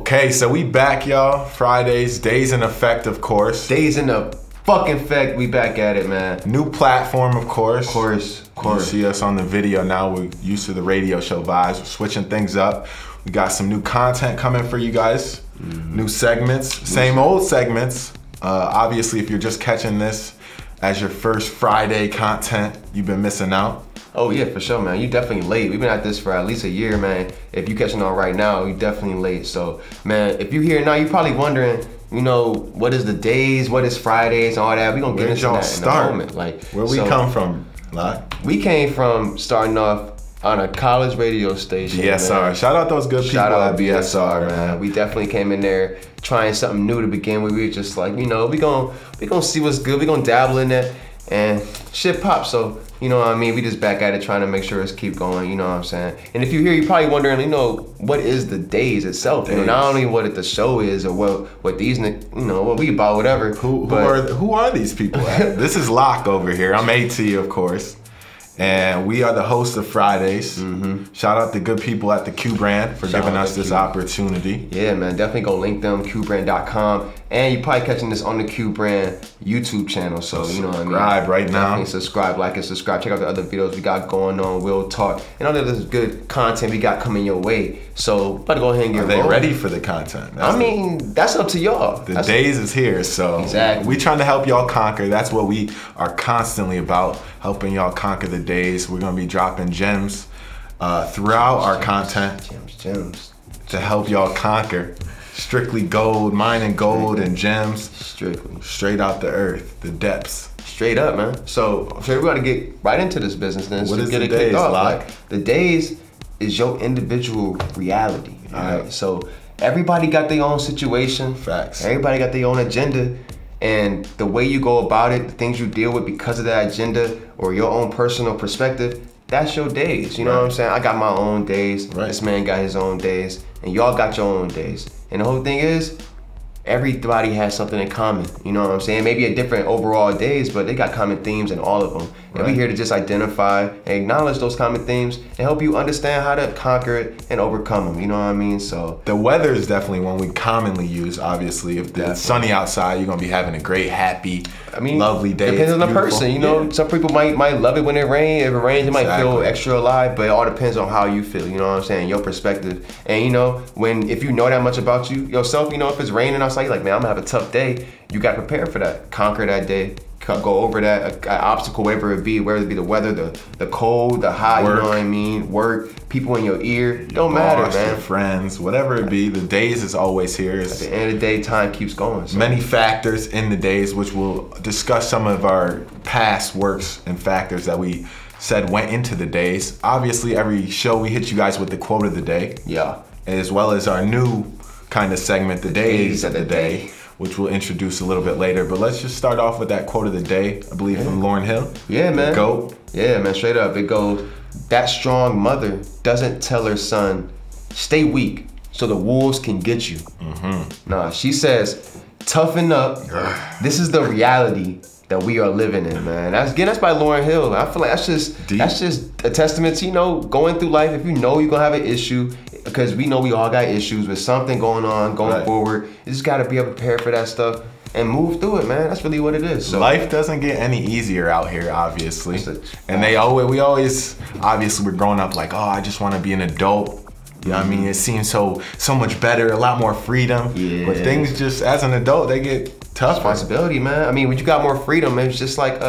Okay, so we back, y'all. Fridays, Days in Effect, of course. Days in the fucking Effect, we back at it, man. New platform, of course. Of course. You see us on the video now. We're used to the radio show vibes. We're switching things up. We got some new content coming for you guys. New segments, same old segments. Obviously, if you're just catching this as your first Friday content, you've been missing out. Oh yeah, for sure, man. You definitely late. We've been at this for at least a year, man. If you catching on right now, you definitely late. So, man, if you here now, you're probably wondering, you know, what is the days, what is Fridays, and all that. We gonna get into that in a moment. Like, where we come from, Lot? We came from starting off on a college radio station. BSR. Man. Shout out those good people. Shout out BSR, man. We definitely came in there trying something new to begin with. We were just like, you know, we gonna see what's good. We gonna dabble in it, and shit pop. So, you know what I mean? We just back at it trying to make sure it's keep going, you know what I'm saying? And if you're here, you're probably wondering, you know, what is the Days itself? You know, not only what the show is or what these, you know, what we about, whatever. Who are these people? This is Locke over here. I'm AT, of course. And we are the hosts of Fridays. Shout out the good people at the Q Brand for giving us this opportunity. Yeah, man, definitely go link them, qbrand.com. And you're probably catching this on the Q Brand YouTube channel. So, you know what I mean? Subscribe right now. Definitely subscribe, like and subscribe. Check out the other videos we got going on, We'll Talk, and all the other good content we got coming your way. So, about to go ahead and get rolling. Are they ready for the content? That's up to y'all. The Days is here, so we trying to help y'all conquer. That's what we are constantly about, helping y'all conquer the days. We're gonna be dropping gems throughout our content gems to help y'all conquer. Strictly gold, mining gold and gems. Straight out the earth, the depths. Straight up, man. So we gotta get right into this business then. What is get the it Days, kicked off. like? The Days is your individual reality. Alright. So everybody got their own situation. Facts. Everybody got their own agenda. And the way you go about it, the things you deal with because of that agenda or your own personal perspective, that's your days. You know what I'm saying? I got my own days. This man got his own days. And y'all got your own days. And the whole thing is, everybody has something in common. You know what I'm saying? Maybe a different overall days, but they got common themes in all of them. And we're here to just identify and acknowledge those common themes and help you understand how to conquer it and overcome them. You know what I mean? So the weather is definitely one we commonly use, obviously. If it's sunny outside, you're gonna be having a great, happy, lovely day. Depends on the person, you know. Some people might love it when it rains. If it rains, it might feel extra alive, but it all depends on how you feel, you know what I'm saying? Your perspective. And you know, if you know that much about yourself, you know, if it's raining outside, you're like, man, I'm gonna have a tough day. You got to prepare for that. Conquer that day. Go over that obstacle, whether it be the weather, the cold, the hot, you know what I mean? Work, people in your ear, don't matter, man. Your friends, whatever it be, the days is always here. At the end of the day, time keeps going. So. Many factors in the days, which we'll discuss some of our past works and factors that we said went into the days. Obviously, every show we hit you guys with the quote of the day. Yeah. As well as our new kind of segment, the days of the day, which we'll introduce a little bit later. But let's just start off with that quote of the day, I believe from Lauryn Hill. Yeah, man. The GOAT. Yeah, man, straight up. It goes, that strong mother doesn't tell her son, stay weak so the wolves can get you. Nah, she says, toughen up. This is the reality that we are living in, man. That's by Lauryn Hill. I feel like that's just a testament to, you know, going through life. If you know you're gonna have an issue, because we know we all got issues with something going on, going forward. You just gotta be able to prepare for that stuff and move through it, man. That's really what it is. So, life doesn't get any easier out here, obviously. And we always, obviously we're growing up like, oh, I just wanna be an adult. You know what I mean? It seems so much better, a lot more freedom. Yeah. But things just, as an adult, they get tough. Responsibility, man. I mean, when you got more freedom, it's just like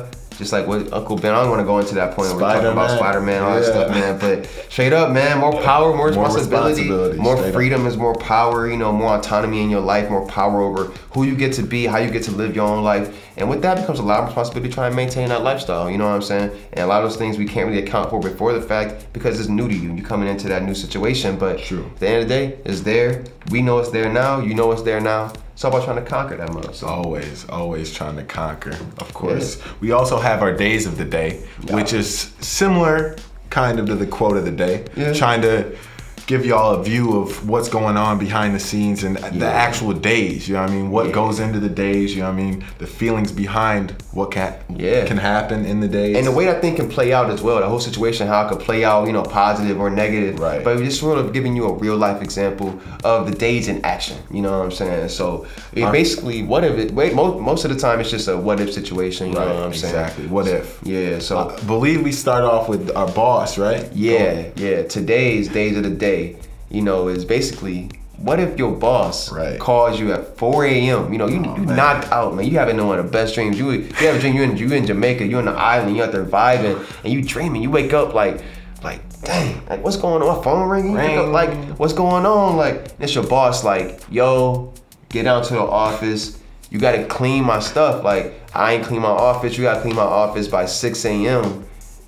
what Uncle Ben, I don't want to go into that point where we're talking about Spider-Man, all that stuff, man. But straight up, man, more power, more responsibility, more freedom is more power, you know, more autonomy in your life, more power over who you get to be, how you get to live your own life. And with that becomes a lot of responsibility to try and maintain that lifestyle, you know what I'm saying? And a lot of those things we can't really account for before the fact because it's new to you. You're coming into that new situation, but at the end of the day, it's there. We know it's there now. You know it's there now. It's all about trying to conquer that mother. So. Always trying to conquer, of course. Yeah. We also have our days of the day, which is similar kind of to the quote of the day. Trying to give y'all a view of what's going on behind the scenes and the actual days, you know what I mean? What goes into the days, you know what I mean? The feelings behind what can happen in the days. And the way that thing can play out as well, the whole situation, how it could play out, you know, positive or negative. Right. But we're just sort of giving you a real life example of the days in action, you know what I'm saying? So basically, most of the time it's just a what if situation, you know what I'm saying? Exactly, what if? Yeah, so. I believe we start off with our boss, right? Yeah. Today's days of the day, you know, is basically, what if your boss calls you at 4 a.m.? You know, you knocked out, man. You having one of the best dreams. You have a dream, you in Jamaica, you in the island, you out there vibing, and you dreaming. You wake up like, dang, like what's going on? My phone ringing. You wake up like, what's going on? Like, it's your boss. Like, yo, get down to the office. You gotta clean my stuff. Like, I ain't clean my office. You gotta clean my office by 6 a.m.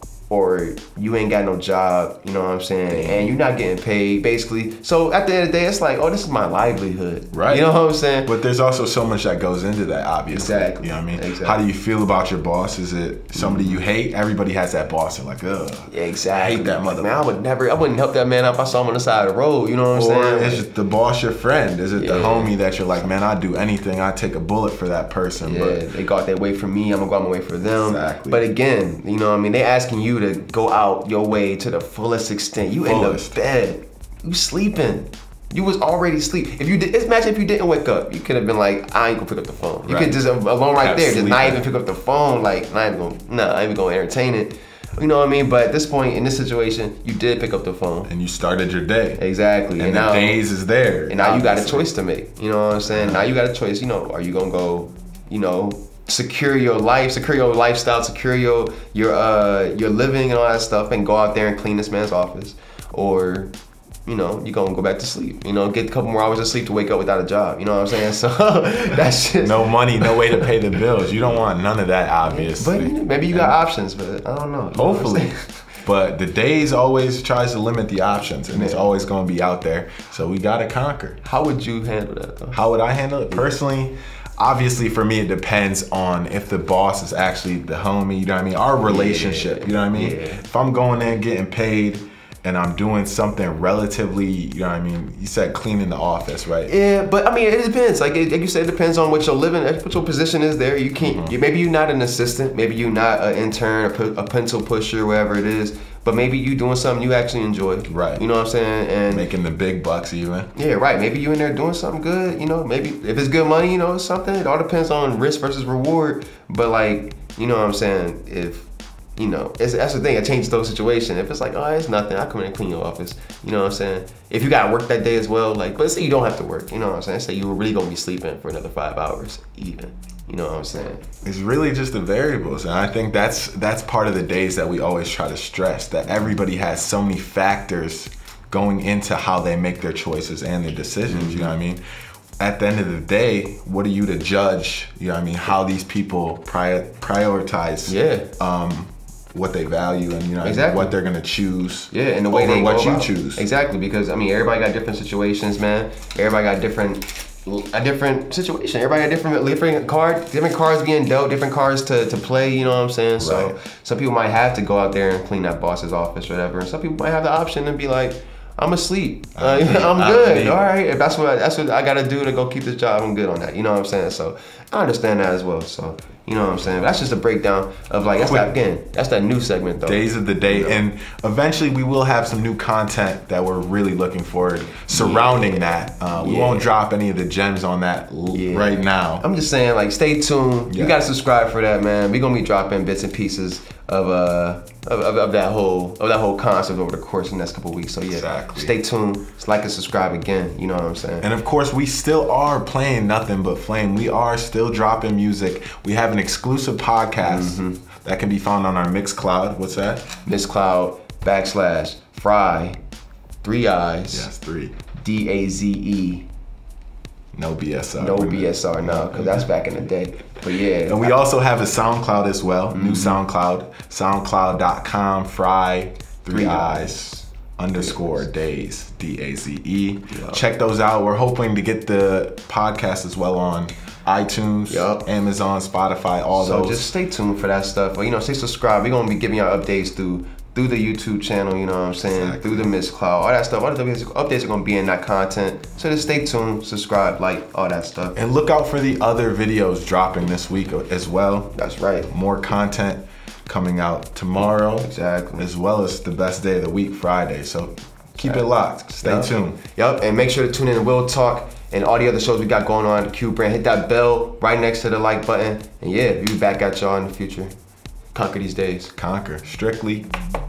or you ain't got no job, you know what I'm saying? And you're not getting paid, basically. So at the end of the day, it's like, oh, this is my livelihood. Right. You know what I'm saying? But there's also so much that goes into that, obviously. Exactly. You know what I mean? Exactly. How do you feel about your boss? Is it somebody you hate? Everybody has that boss. They're like, ugh. Yeah, exactly. I hate that mother. Man, I wouldn't help that man up if I saw him on the side of the road, you know what I'm saying? Or is it the boss your friend? Is it the homie that you're like, man, I'd do anything. I'd take a bullet for that person. Yeah, but they go out their way for me. I'm gonna go out my way for them. Exactly. But again, you know what I mean? They asking you to go out your way to the fullest extent. You in the bed, you sleeping. You was already asleep. If you did, imagine if you didn't wake up, you could have been like, I ain't gonna pick up the phone. You could just alone right there, just not even pick up the phone. Like, I ain't even gonna entertain it. You know what I mean? But at this point in this situation, you did pick up the phone. And you started your day. Exactly. And the days is there. And now you got a choice to make. You know what I'm saying? Now you got a choice. You know, are you gonna go, you know, secure your life, secure your lifestyle, secure your living and all that stuff, and go out there and clean this man's office, or you know, you're gonna go back to sleep, you know, get a couple more hours of sleep to wake up without a job, you know what I'm saying? So that's just no money, no way to pay the bills. You don't want none of that, obviously. But maybe you got options, but I don't know. Hopefully. But the days always tries to limit the options, and it's always gonna be out there. So we gotta conquer. How would you handle that though? How would I handle it? Personally, obviously for me it depends on if the boss is actually the homie, you know what I mean? Our relationship, you know what I mean? If I'm going in getting paid and I'm doing something relatively, you know what I mean? You said cleaning the office, right? Yeah, but I mean, it depends. Like you said, it depends on what your position is there. You can't, maybe you're not an assistant, maybe you're not an intern, a pencil pusher, whatever it is, but maybe you doing something you actually enjoy. Right. You know what I'm saying? And making the big bucks even. Yeah, right. Maybe you in there doing something good, you know, maybe if it's good money, you know, something. It all depends on risk versus reward. But like, you know what I'm saying? If, you know, that's the thing, it changes those situations. If it's like, oh, it's nothing, I'll come in and clean your office. You know what I'm saying? If you got to work that day as well, like, but say you don't have to work, you know what I'm saying? Say you were really going to be sleeping for another 5 hours even. You know what I'm saying? It's really just the variables. And I think that's part of the days that we always try to stress, that everybody has so many factors going into how they make their choices and their decisions, you know what I mean? At the end of the day, what are you to judge, you know what I mean, how these people prioritize what they value and, you know, what they're gonna choose. Yeah, and the way they what go you about. choose. Exactly, because I mean, everybody got different situations, man. Everybody got a different situation. Everybody got different cards being dealt, different cards to play, you know what I'm saying? So some people might have to go out there and clean that boss's office or whatever, and some people might have the option and be like, I'm asleep. I'm good. All right. If that's what I gotta do to go keep this job, I'm good on that. You know what I'm saying? So I understand that as well. So you know what I'm saying? That's just a breakdown of like that's that new segment though. Days of the day, and eventually we will have some new content that we're really looking forward surrounding that. We won't drop any of the gems on that right now. I'm just saying, like, stay tuned. You gotta subscribe for that, man. We're gonna be dropping bits and pieces of that whole concept over the course of the next couple of weeks. So stay tuned. Just like and subscribe again. You know what I'm saying? And of course, we still are playing Nothing But Flame. We are still dropping music. We have an exclusive podcast that can be found on our Mixcloud. What's that? Mixcloud /Fry 3 eyes. Yes, 3. DAZE. No BSR. No BSR, no, because that's back in the day. But yeah. And we also have a SoundCloud as well. New SoundCloud. SoundCloud.com Fry 3 eyes _days DAZE. Check those out. We're hoping to get the podcast as well on iTunes, Amazon, Spotify, all those. So just stay tuned for that stuff. But, you know, stay subscribed. We're gonna be giving y'all updates through through the YouTube channel, you know what I'm saying? Exactly. Through the Miss Cloud, all that stuff. All the updates are gonna be in that content. So just stay tuned, subscribe, like, all that stuff. And look out for the other videos dropping this week as well. That's right. More content coming out tomorrow. Exactly. As well as the best day of the week, Friday. So keep it locked. Stay tuned. Yep, and make sure to tune in to Will Talk and all the other shows we got going on at the Q brand. Hit that bell right next to the like button. And yeah, we'll be back at y'all in the future. Conquer these days. Conquer. Strictly